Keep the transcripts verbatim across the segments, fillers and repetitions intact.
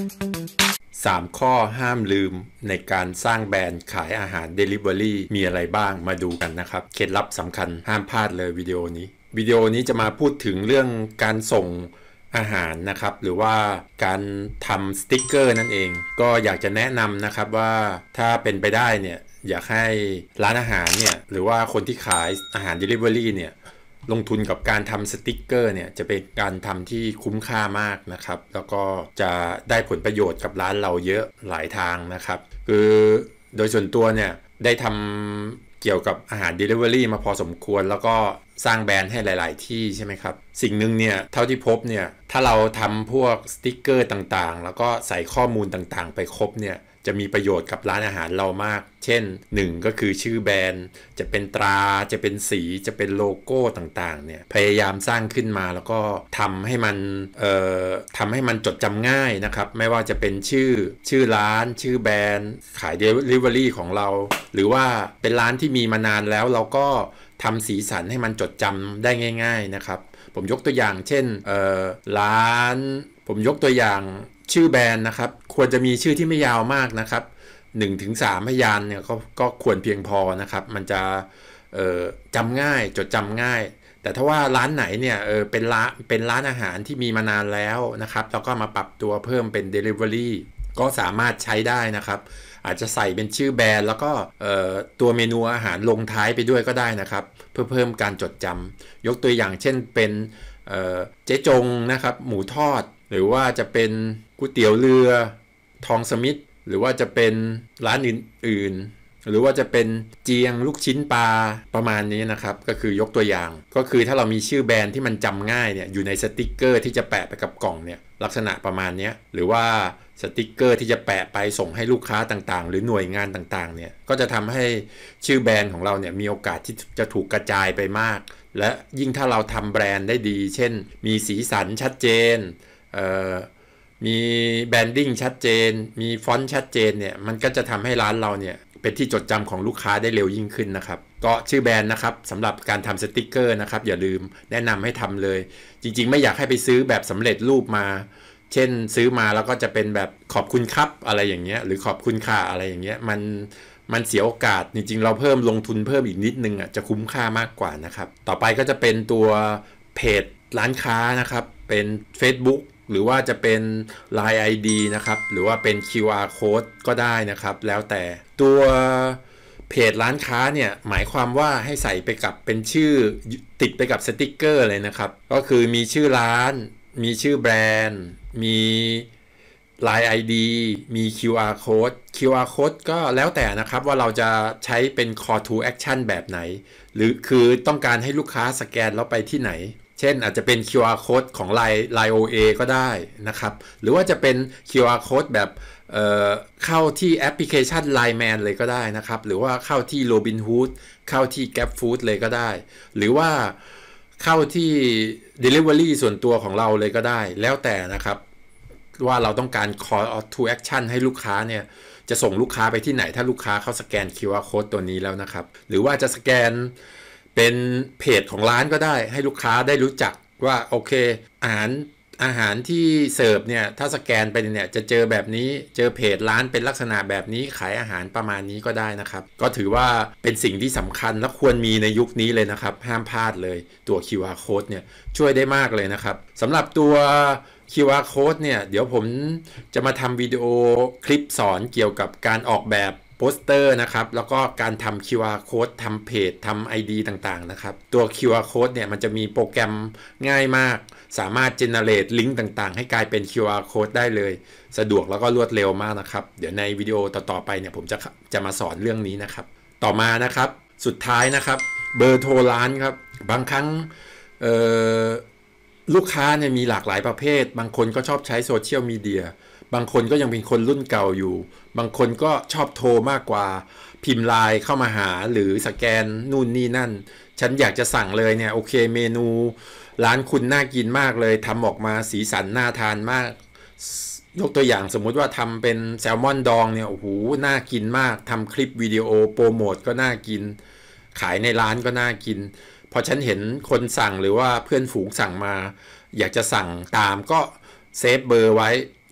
สามข้อห้ามลืมในการสร้างแบรนด์ขายอาหาร Delivery มีอะไรบ้างมาดูกันนะครับเคล็ดลับสำคัญห้ามพลาดเลยวิดีโอนี้วิดีโอนี้จะมาพูดถึงเรื่องการส่งอาหารนะครับหรือว่าการทำสติ๊กเกอร์นั่นเองก็อยากจะแนะนำนะครับว่าถ้าเป็นไปได้เนี่ยอยากให้ร้านอาหารเนี่ยหรือว่าคนที่ขายอาหาร Delivery เนี่ยลงทุนกับการทำสติ๊กเกอร์เนี่ยจะเป็นการทำที่คุ้มค่ามากนะครับแล้วก็จะได้ผลประโยชน์กับร้านเราเยอะหลายทางนะครับคือโดยส่วนตัวเนี่ยได้ทำเกี่ยวกับอาหาร Delivery มาพอสมควรแล้วก็สร้างแบรนด์ให้หลายๆที่ใช่ไหมครับสิ่งหนึ่งเนี่ยเท่าที่พบเนี่ยถ้าเราทำพวกสติ๊กเกอร์ต่างๆแล้วก็ใส่ข้อมูลต่างๆไปครบเนี่ยจะมีประโยชน์กับร้านอาหารเรามากเช่นหนึ่งก็คือชื่อแบรนด์จะเป็นตราจะเป็นสีจะเป็นโลโก้ต่างๆเนี่ยพยายามสร้างขึ้นมาแล้วก็ทำให้มันเอ่อทำให้มันจดจำง่ายนะครับไม่ว่าจะเป็นชื่อชื่อร้านชื่อแบรนด์ขาย Delivery ของเราหรือว่าเป็นร้านที่มีมานานแล้วเราก็ทำสีสันให้มันจดจำได้ง่ายๆนะครับผมยกตัวอย่างเช่นเอ่อร้านผมยกตัวอย่างชื่อแบรนด์นะครับควรจะมีชื่อที่ไม่ยาวมากนะครับ หนึ่งถึงสาม พยางค์เนี่ยก็ก็ควรเพียงพอนะครับมันจะเอ่อจำง่ายจดจำง่ายแต่ถ้าว่าร้านไหนเนี่ยเออเป็นร้านเป็นร้านอาหารที่มีมานานแล้วนะครับแล้วก็มาปรับตัวเพิ่มเป็น Delivery ก็สามารถใช้ได้นะครับอาจจะใส่เป็นชื่อแบรนด์แล้วก็ตัวเมนูอาหารลงท้ายไปด้วยก็ได้นะครับเพื่อเพิ่มการจดจำยกตัวอย่างเช่นเป็นเจ๊จงนะครับหมูทอดหรือว่าจะเป็นก๋วยเตี๋ยวเรือทองสมิธหรือว่าจะเป็นร้านอื่นๆหรือว่าจะเป็นเจียงลูกชิ้นปลาประมาณนี้นะครับก็คือยกตัวอย่างก็คือถ้าเรามีชื่อแบรนด์ที่มันจำง่ายเนี่ยอยู่ในสติกเกอร์ที่จะแปะไปกับกล่องเนี่ยลักษณะประมาณนี้หรือว่าสติกเกอร์ที่จะแปะไปส่งให้ลูกค้าต่างๆหรือหน่วยงานต่างๆเนี่ยก็จะทำให้ชื่อแบรนด์ของเราเนี่ยมีโอกาสที่จะถูกกระจายไปมากและยิ่งถ้าเราทำแบรนด์ได้ดีเช่นมีสีสันชัดเจนมีแบรนดิ้งชัดเจนมีฟอนต์ชัดเจนเนี่ยมันก็จะทำให้ร้านเราเนี่ยเป็นที่จดจำของลูกค้าได้เร็วยิ่งขึ้นนะครับก็ชื่อแบรนด์นะครับสำหรับการทำสติกเกอร์นะครับอย่าลืมแนะนำให้ทำเลยจริงๆไม่อยากให้ไปซื้อแบบสำเร็จรูปมาเช่นซื้อมาแล้วก็จะเป็นแบบขอบคุณครับอะไรอย่างเงี้ยหรือขอบคุณค่ะอะไรอย่างเงี้ยมันมันเสียโอกาสจริงๆเราเพิ่มลงทุนเพิ่มอีกนิดนึงอ่ะจะคุ้มค่ามากกว่านะครับต่อไปก็จะเป็นตัวเพจร้านค้านะครับเป็น Facebook หรือว่าจะเป็น ไลน์ ไอ ดี นะครับหรือว่าเป็น คิว อาร์ Code ก็ได้นะครับแล้วแต่ตัวเพจร้านค้าเนี่ยหมายความว่าให้ใส่ไปกับเป็นชื่อติดไปกับสติกเกอร์เลยนะครับก็คือมีชื่อร้านมีชื่อแบรนด์มี ไลน์ ไอ ดี มี คิว อาร์ Code คิว อาร์ Code ก็แล้วแต่นะครับว่าเราจะใช้เป็น Call to Action แบบไหนหรือคือต้องการให้ลูกค้าสแกนแล้วไปที่ไหนเช่นอาจจะเป็น คิว อาร์ Code ของ ไลน์ ไลน์ โอ เอ ก็ได้นะครับหรือว่าจะเป็น คิว อาร์ Code แบบเอ่อเข้าที่แอปพลิเคชัน ไลน์ แมน เลยก็ได้นะครับหรือว่าเข้าที่ Robinhood เข้าที่ GrabFood เลยก็ได้หรือว่าเข้าที่ Delivery ส่วนตัวของเราเลยก็ได้แล้วแต่นะครับว่าเราต้องการ Call to Action ให้ลูกค้าเนี่ยจะส่งลูกค้าไปที่ไหนถ้าลูกค้าเข้าสแกน คิว อาร์ Code ตัวนี้แล้วนะครับหรือว่าจะสแกนเป็นเพจของร้านก็ได้ให้ลูกค้าได้รู้จักว่าโอเคอาหารอาหารที่เสิร์ฟเนี่ยถ้าสแกนไปเนี่ยจะเจอแบบนี้เจอเพจร้านเป็นลักษณะแบบนี้ขายอาหารประมาณนี้ก็ได้นะครับก็ถือว่าเป็นสิ่งที่สำคัญและควรมีในยุคนี้เลยนะครับห้ามพลาดเลยตัว คิว อาร์ Code เนี่ยช่วยได้มากเลยนะครับสำหรับตัว คิว อาร์ Code เนี่ยเดี๋ยวผมจะมาทำวิดีโอคลิปสอนเกี่ยวกับการออกแบบโปสเตอร์นะครับแล้วก็การทำ คิว อาร์ Code ทำเพจทำ ไอ ดี ต่างๆนะครับตัว คิว อาร์ Code เนี่ยมันจะมีโปรแกรมง่ายมากสามารถ generate ลิงก์ต่างๆให้กลายเป็น คิว อาร์ Code ได้เลยสะดวกแล้วก็รวดเร็วมากนะครับเดี๋ยวในวิดีโอต่อๆไปเนี่ยผมจะจะมาสอนเรื่องนี้นะครับต่อมานะครับสุดท้ายนะครับเบอร์โทรร้านครับบางครั้งเอ่อลูกค้าเนี่ยมีหลากหลายประเภทบางคนก็ชอบใช้โซเชียลมีเดียบางคนก็ยังเป็นคนรุ่นเก่าอยู่บางคนก็ชอบโทรมากกว่าพิมพ์ไลน์เข้ามาหาหรือสแกนนู่นนี่นั่นฉันอยากจะสั่งเลยเนี่ยโอเคเมนูร้านคุณน่ากินมากเลยทำออกมาสีสันน่าทานมากยกตัวอย่างสมมุติว่าทำเป็นแซลมอนดองเนี่ยโอ้โหน่ากินมากทำคลิปวิดีโอโปรโมทก็น่ากินขายในร้านก็น่ากินพอฉันเห็นคนสั่งหรือว่าเพื่อนฝูงสั่งมาอยากจะสั่งตามก็เซฟเบอร์ไว้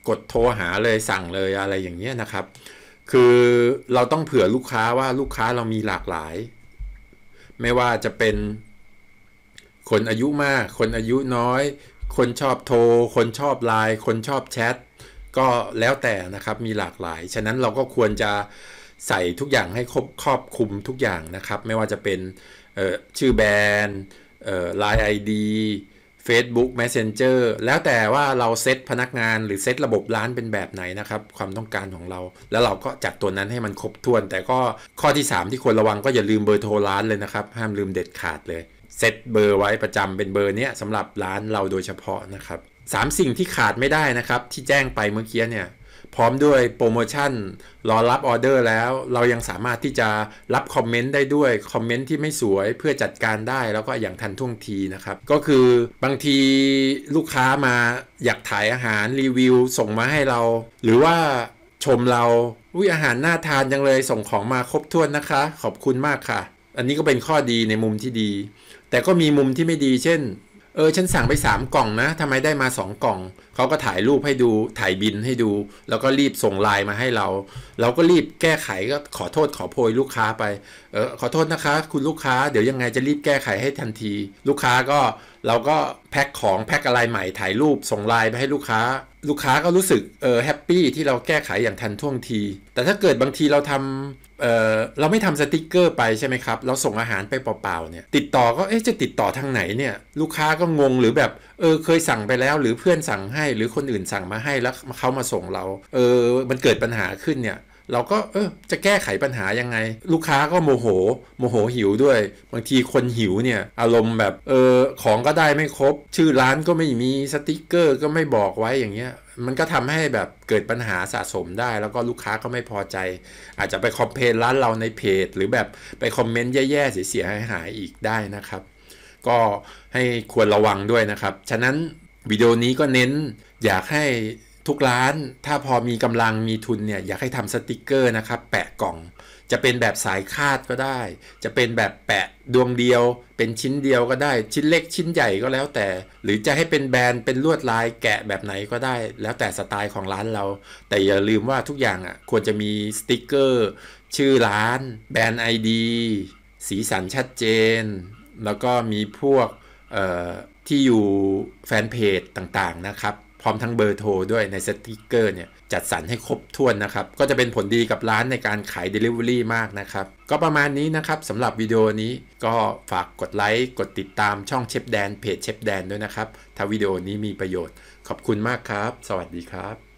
กดโทรหาเลยสั่งเลยอะไรอย่างเงี้ยนะครับคือเราต้องเผื่อลูกค้าว่าลูกค้าเรามีหลากหลายไม่ว่าจะเป็นคนอายุมากคนอายุน้อยคนชอบโทรคนชอบไลน์คนชอบแชทก็แล้วแต่นะครับมีหลากหลายฉะนั้นเราก็ควรจะใส่ทุกอย่างให้ครบครอบคลุมทุกอย่างนะครับไม่ว่าจะเป็นชื่อแบรนด์ไลน์ ไอ ดี Facebook Messenger แล้วแต่ว่าเราเซตพนักงานหรือเซตระบบร้านเป็นแบบไหนนะครับความต้องการของเราแล้วเราก็จัดตัวนั้นให้มันครบถ้วนแต่ก็ข้อที่สามที่ควรระวังก็อย่าลืมเบอร์โทรร้านเลยนะครับห้ามลืมเด็ดขาดเลยเซตเบอร์ไว้ประจำเป็นเบอร์เนี้ยสำหรับร้านเราโดยเฉพาะนะครับสามสิ่งที่ขาดไม่ได้นะครับที่แจ้งไปเมื่อกี้เนี่ยพร้อมด้วยโปรโมชั่นรอรับออเดอร์แล้วเรายังสามารถที่จะรับคอมเมนต์ได้ด้วยคอมเมนต์ที่ไม่สวยเพื่อจัดการได้แล้วก็อย่างทันท่วงทีนะครับก็คือบางทีลูกค้ามาอยากถ่ายอาหารรีวิวส่งมาให้เราหรือว่าชมเราอุ้ยอาหารน่าทานจังเลยส่งของมาครบถ้วนนะคะขอบคุณมากค่ะอันนี้ก็เป็นข้อดีในมุมที่ดีแต่ก็มีมุมที่ไม่ดีเช่นเออฉันสั่งไปสามกล่องนะทำไมได้มาสองกล่องเขาก็ถ่ายรูปให้ดูถ่ายบินให้ดูแล้วก็รีบส่งไลน์มาให้เราเราก็รีบแก้ไขก็ขอโทษขอโพยลูกค้าไปเออขอโทษนะคะคุณลูกค้าเดี๋ยวยังไงจะรีบแก้ไขให้ทันทีลูกค้าก็เราก็แพ็คของแพ็คอะไรใหม่ถ่ายรูปส่งไลน์ไปให้ลูกค้าลูกค้าก็รู้สึกเออแฮปปี้ที่เราแก้ไขอย่างทันท่วงทีแต่ถ้าเกิดบางทีเราทำเออเราไม่ทำสติ๊กเกอร์ไปใช่ไหมครับเราส่งอาหารไปเปล่าๆเนี่ยติดต่อก็เอ๊ะจะติดต่อทางไหนเนี่ยลูกค้าก็งงหรือแบบเออเคยสั่งไปแล้วหรือเพื่อนสั่งให้หรือคนอื่นสั่งมาให้แล้วเขามาส่งเราเออมันเกิดปัญหาขึ้นเนี่ยเราก็เออจะแก้ไขปัญหายังไงลูกค้าก็โมโหโมโหหิวด้วยบางทีคนหิวเนี่ยอารมณ์แบบเออของก็ได้ไม่ครบชื่อร้านก็ไม่มีสติ๊กเกอร์ก็ไม่บอกไว้อย่างเงี้ยมันก็ทำให้แบบเกิดปัญหาสะสมได้แล้วก็ลูกค้าก็ไม่พอใจอาจจะไปคอมเพลนร้านเราในเพจหรือแบบไปคอมเมนต์แย่ๆเสียหายๆอีกได้นะครับก็ให้ควรระวังด้วยนะครับฉะนั้นวิดีโอนี้ก็เน้นอยากให้ทุกร้านถ้าพอมีกำลังมีทุนเนี่ยอยากให้ทำสติกเกอร์นะครับแปะกล่องจะเป็นแบบสายคาดก็ได้จะเป็นแบบแปะดวงเดียวเป็นชิ้นเดียวก็ได้ชิ้นเล็กชิ้นใหญ่ก็แล้วแต่หรือจะให้เป็นแบรนด์เป็นลวดลายแกะแบบไหนก็ได้แล้วแต่สไตล์ของร้านเราแต่อย่าลืมว่าทุกอย่างอ่ะควรจะมีสติกเกอร์ชื่อร้านแบรนด์ ไอ ดี สีสันชัดเจนแล้วก็มีพวกเอ่อที่อยู่แฟนเพจต่างๆนะครับพร้อมทั้งเบอร์โทรด้วยในสติกเกอร์เนี่ยจัดสรรให้ครบถ้วนนะครับก็จะเป็นผลดีกับร้านในการขาย Delivery มากนะครับก็ประมาณนี้นะครับสำหรับวิดีโอนี้ก็ฝากกดไลค์กดติดตามช่องเชฟแดนเพจเชฟแดนด้วยนะครับถ้าวิดีโอนี้มีประโยชน์ขอบคุณมากครับสวัสดีครับ